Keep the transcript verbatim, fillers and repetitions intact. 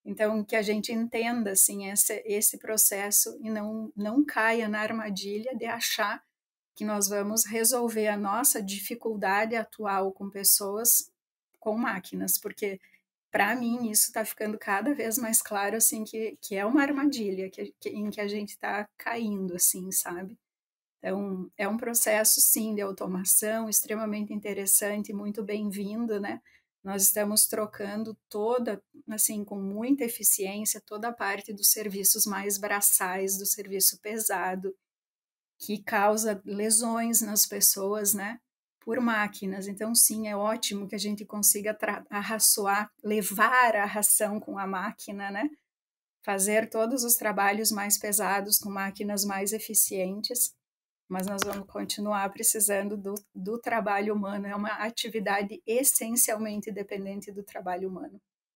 Então, que a gente entenda, assim, esse esse processo e não não caia na armadilha de achar que nós vamos resolver a nossa dificuldade atual com pessoas com máquinas, porque para mim isso está ficando cada vez mais claro, assim, que que é uma armadilha que que em que a gente está caindo, assim, sabe. Então, é um processo sim de automação extremamente interessante, muito bem-vindo, né. Nós estamos trocando toda assim, com muita eficiência, toda a parte dos serviços mais braçais, do serviço pesado, que causa lesões nas pessoas, né, por máquinas. Então sim, é ótimo que a gente consiga tra arraçoar, levar a ração com a máquina, né, fazer todos os trabalhos mais pesados com máquinas mais eficientes, mas nós vamos continuar precisando do do trabalho humano, é uma atividade essencialmente dependente do trabalho humano.